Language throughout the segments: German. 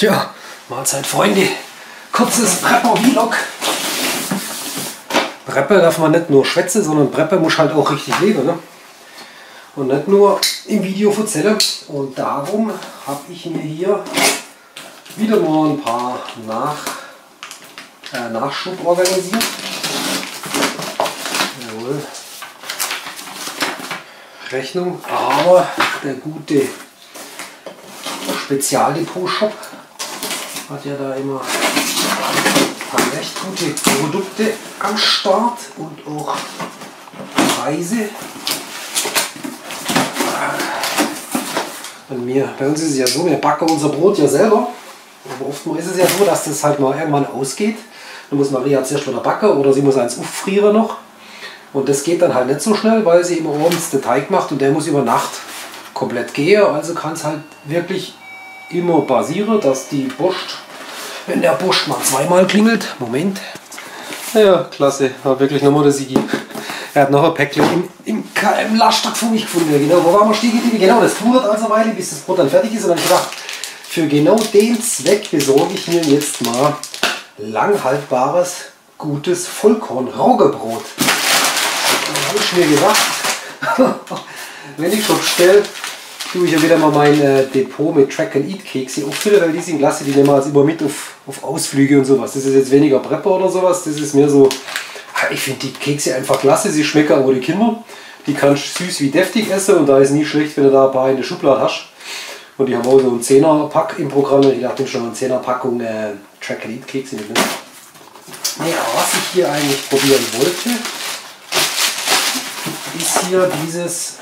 Tja, Mahlzeit Freunde, kurzes Prepper-Vlog. Preppe darf man nicht nur schwätzen, sondern Preppe muss halt auch richtig leben. Ne? Und nicht nur im Video erzählen. Und darum habe ich mir hier wieder mal ein paar Nachschub organisiert. Jawohl. Rechnung, aber der gute Spezialdepot-Shop hat ja da immer ein paar recht gute Produkte am Start und auch Preise. Bei uns ist es ja so, wir backen unser Brot ja selber, aber oftmals ist es ja so, dass das halt mal irgendwann ausgeht. Dann muss Maria zuerst wieder backen oder sie muss eins auffrieren noch. Und das geht dann halt nicht so schnell, weil sie immer abends den Teig macht und der muss über Nacht komplett gehen. Also kann es halt wirklich immer passieren, dass die Post, wenn der Post mal zweimal klingelt, Moment, ja klasse, war wirklich nochmal der Sigi. Er hat noch ein Päckchen im KM-Lastwagen für mich gefunden. Genau, wo waren wir stehen geblieben? Genau, das dauert also eine Weile, bis das Brot dann fertig ist. Und dann habe ich gedacht, für genau den Zweck besorge ich mir jetzt mal langhaltbares, gutes Vollkorn-Roggenbrot. Dann habe ich mir gedacht, wenn ich schon bestelle, tue ich ja wieder mal mein Depot mit Track-and-Eat-Kekse auffüllen, weil die sind klasse, die nehmen wir jetzt immer mit auf Ausflüge und sowas. Das ist jetzt weniger Prepper oder sowas, das ist mehr so, ich finde die Kekse einfach klasse, sie schmecken auch die Kinder. Die kannst du süß wie deftig essen und da ist nie schlecht, wenn du da ein paar in der Schublade hast. Und die haben auch so einen 10er-Pack im Programm, ich dachte schon eine 10er-Packung Track-and-Eat-Kekse mit. Naja, was ich hier eigentlich probieren wollte, ist hier dieses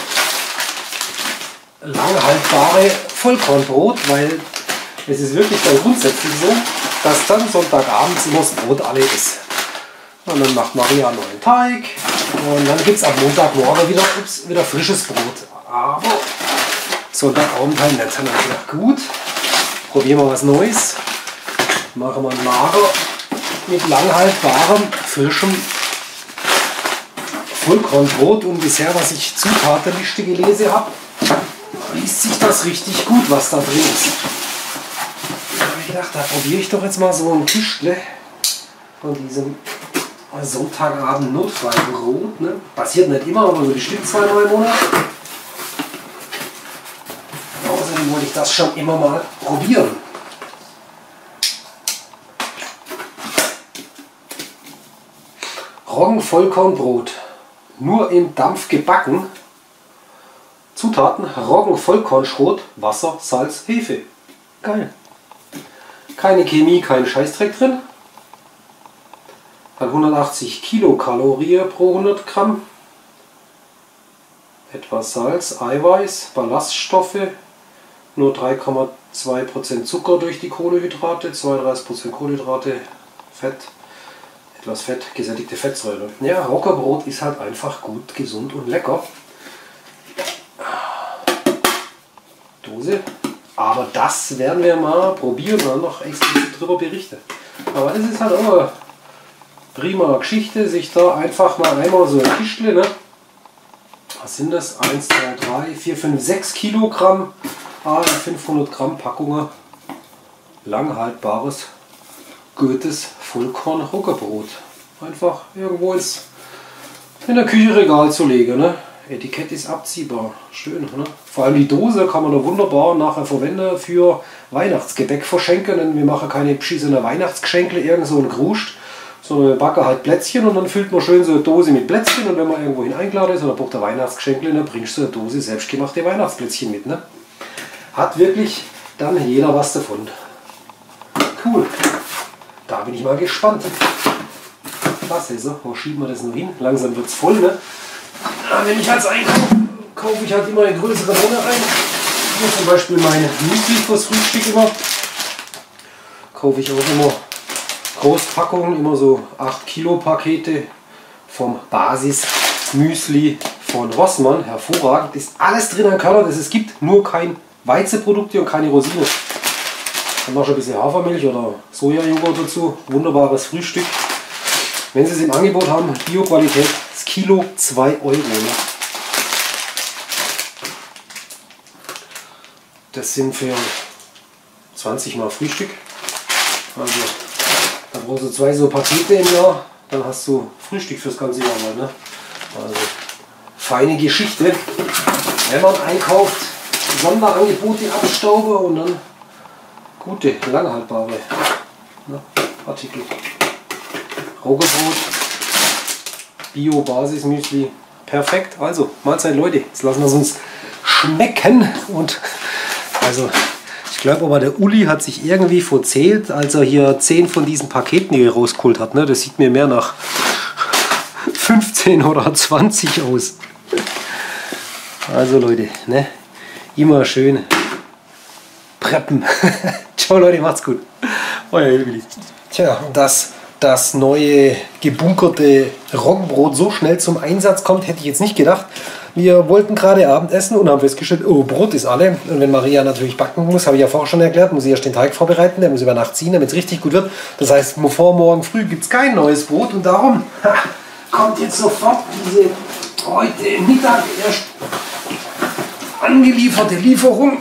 langhaltbare Vollkornbrot, weil es ist wirklich dann grundsätzlich so, dass dann Sonntagabends immer das Brot alle ist. Und dann macht Maria einen neuen Teig und dann gibt es am Montagmorgen wieder frisches Brot. Aber Sonntagabend halt nicht. Dann habe ich gedacht, gut, probieren wir was Neues. Machen wir ein Lager mit langhaltbarem, frischem Vollkornbrot. Und bisher, was ich Zutatenliste gelesen habe, liest sich das richtig gut, was da drin ist. Da habe ich gedacht, da probiere ich doch jetzt mal so ein Tischle von diesem Sonntagabend Notfallbrot. Ne? Passiert nicht immer, aber so bestimmt 2-3 Monate. Außerdem wollte ich das schon immer mal probieren. Roggenvollkornbrot. Nur im Dampf gebacken. Zutaten: Roggenvollkornschrot, Wasser, Salz, Hefe. Geil. Keine Chemie, kein Scheißdreck drin. Hat 180 Kilokalorien pro 100 Gramm. Etwas Salz, Eiweiß, Ballaststoffe. Nur 3,2% Zucker durch die Kohlenhydrate, 32% Kohlenhydrate, Fett. Etwas Fett, gesättigte Fettsäure. Ja, Roggenbrot ist halt einfach gut, gesund und lecker. Dose. Aber das werden wir mal probieren und dann noch explizit darüber berichten. Aber das ist halt auch eine prima Geschichte, sich da einfach mal einmal so ein Tischle, ne? Was sind das? 1, 2, 3, 4, 5, 6 Kilogramm, 500 Gramm Packungen langhaltbares, gutes Vollkorn-Roggenbrot. Einfach irgendwo in der Küchenregal zu legen, ne? Etikett ist abziehbar. Schön, ne? Vor allem die Dose kann man da wunderbar nachher verwenden für Weihnachtsgebäck verschenken. Denn wir machen keine beschissene Weihnachtsgeschenkle, irgend so ein Gruscht, sondern wir backen halt Plätzchen und dann füllt man schön so eine Dose mit Plätzchen. Und wenn man irgendwo eingeladen ist oder braucht ein Weihnachtsgeschenkle, dann bringst du eine Dose selbstgemachte Weihnachtsplätzchen mit. Ne? Hat wirklich dann jeder was davon. Cool. Da bin ich mal gespannt. Klasse, so. Wo schieben wir das noch hin? Langsam wird es voll, ne? Wenn ich als einkaufe, kaufe ich halt immer eine größere Menge ein. Hier zum Beispiel meine Müsli fürs Frühstück immer. Kaufe ich auch immer Großpackungen, immer so 8 Kilo Pakete vom Basis Müsli von Rossmann. Hervorragend, ist alles drin an Körner, das es gibt, nur kein Weizenprodukte und keine Rosine. Dann machst du ein bisschen Hafermilch oder Sojajoghurt dazu. Wunderbares Frühstück. Wenn Sie es im Angebot haben, Bio-Qualität, das Kilo 2 Euro. Ne? Das sind für 20 Mal Frühstück. Also da brauchst du 2 so Pakete im Jahr, dann hast du Frühstück fürs ganze Jahr mal. Ne? Also feine Geschichte. Wenn man einkauft, Sonderangebote abstauben und dann gute, langhaltbare Artikel. Roggenbrot, Bio-Basis-Müsli. Perfekt. Also, Mahlzeit Leute. Jetzt lassen wir es uns schmecken. Und also, ich glaube aber, der Uli hat sich irgendwie verzählt, als er hier 10 von diesen Paketen hier rausgeholt hat. Ne? Das sieht mir mehr nach 15 oder 20 aus. Also Leute, ne? Immer schön preppen. Ciao Leute, macht's gut. Euer Hilbeli. Tja, das neue gebunkerte Roggenbrot so schnell zum Einsatz kommt, hätte ich jetzt nicht gedacht. Wir wollten gerade Abendessen und haben festgestellt, oh, Brot ist alle. Und wenn Maria natürlich backen muss, habe ich ja vorher schon erklärt, muss sie erst den Teig vorbereiten, der muss über Nacht ziehen, damit es richtig gut wird. Das heißt, vor morgen früh gibt es kein neues Brot und darum kommt jetzt sofort diese heute Mittag erst angelieferte Lieferung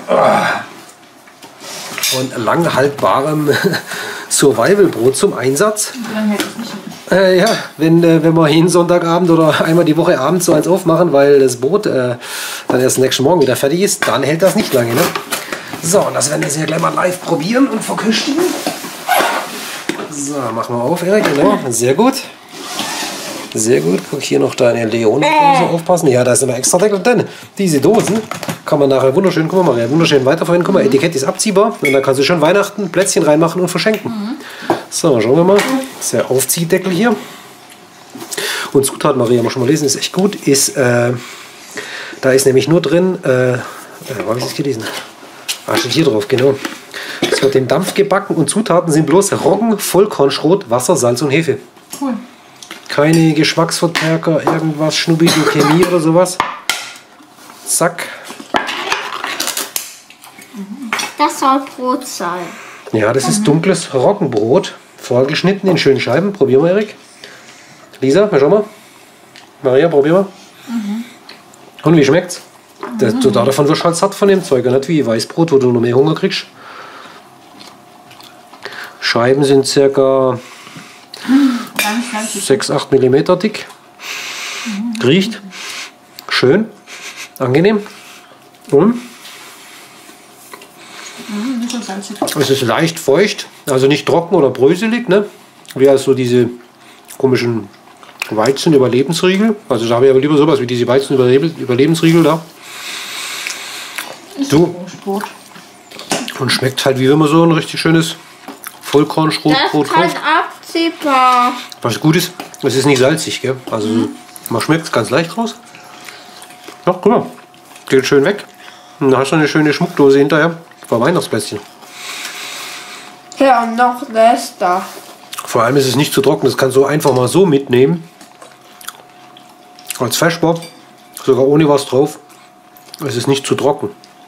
von langhaltbarem Survival-Brot zum Einsatz. Ja, wenn wir jeden Sonntagabend oder einmal die Woche abends so eins aufmachen, weil das Brot dann erst nächsten Morgen wieder fertig ist, dann hält das nicht lange. Ne? So, und das werden wir jetzt ja gleich mal live probieren und verköstigen. So, machen wir auf, Erik, genau. Sehr gut. Sehr gut. Guck, hier noch deine Leone-Dose aufpassen. Ja, da ist immer extra Deckel drin. Diese Dosen kann man nachher wunderschön, guck mal, Maria, wunderschön weiterverwenden. Guck mal, Etikett ist abziehbar und dann kannst du schon Weihnachten Plätzchen reinmachen und verschenken. So, schauen wir mal. Das ist der Aufziehdeckel hier. Und Zutat, Maria, mal schon mal lesen, ist echt gut. Ist, da ist nämlich nur drin, wo habe ich das gelesen? Ah, steht hier drauf, genau. Es wird im Dampf gebacken und Zutaten sind bloß Roggen, Vollkornschrot, Wasser, Salz und Hefe. Cool. Keine Geschmacksverstärker, irgendwas schnubbige Chemie oder sowas. Zack. Das soll Brot sein. Ja, das ist dunkles Roggenbrot. Vorgeschnitten in schönen Scheiben. Probieren wir, Erik. Lisa, schau mal. Maria, probieren wir. Und wie schmeckt's? Davon wirst du halt satt von dem Zeug. Nicht wie Weißbrot, wo du noch mehr Hunger kriegst. Scheiben sind circa 6-8 mm dick. Riecht schön, angenehm. Und es ist leicht feucht, also nicht trocken oder bröselig, ne? Wie also diese komischen Weizen-Überlebensriegel. Also da habe ich aber lieber sowas wie diese Weizen-Überlebensriegel da. So. Und schmeckt halt wie wenn man so ein richtig schönes Vollkornschrotbrot kauft. Das ist halt abziehbar. Was gut ist, es ist nicht salzig, gell? Also man schmeckt es ganz leicht raus. Ja, guck mal, geht schön weg. Und dann hast du eine schöne Schmuckdose hinterher vom Weihnachtsplätzchen. Ja, und noch Reste. Vor allem ist es nicht zu trocken, das kannst du einfach mal so mitnehmen. Als Feschbar, sogar ohne was drauf. Es ist nicht zu trocken.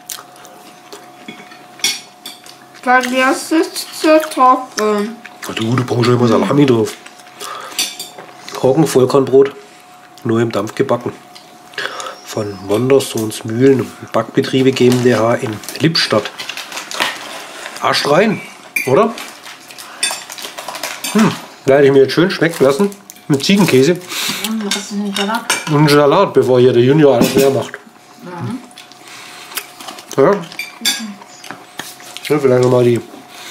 Weil das ist zu trocken. Du brauchst ja immer Salami drauf. Roggen Vollkornbrot, nur im Dampf gebacken. Von Wondersohns Mühlen und Backbetriebe GmbH in Lippstadt. Arsch rein, oder? Werde ich mir jetzt schön schmecken lassen. Mit Ziegenkäse. Und einen Salat, bevor hier der Junior alles leer macht. Ja. Ja, vielleicht nochmal die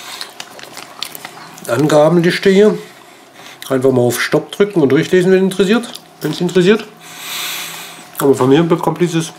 Angabenliste hier. Einfach mal auf Stopp drücken und durchlesen, wenn es interessiert. Aber von mir bekommt dieses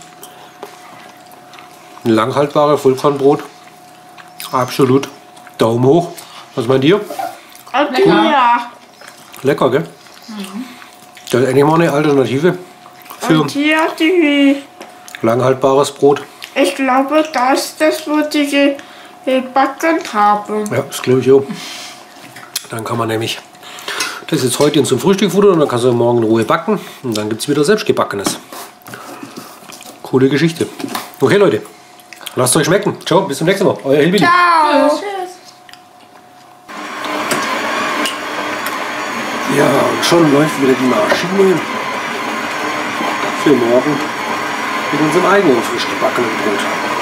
langhaltbare Vollkornbrot absolut Daumen hoch. Was meint ihr? Lecker. Lecker, gell? Das ist eigentlich mal eine Alternative für Und hier die. langhaltbares Brot. Ich glaube, das würde ich gebacken haben. Ja, das glaube ich auch. Dann kann man nämlich das jetzt heute zum Frühstück futtern und dann kannst du morgen in Ruhe backen und dann gibt es wieder selbstgebackenes. Coole Geschichte. Okay, Leute, lasst euch schmecken. Ciao, bis zum nächsten Mal. Euer Hilbili. Ciao. Tschüss. Ja, und schon läuft wieder die Maschine für morgen mit unserem eigenen frisch gebackenen Brot.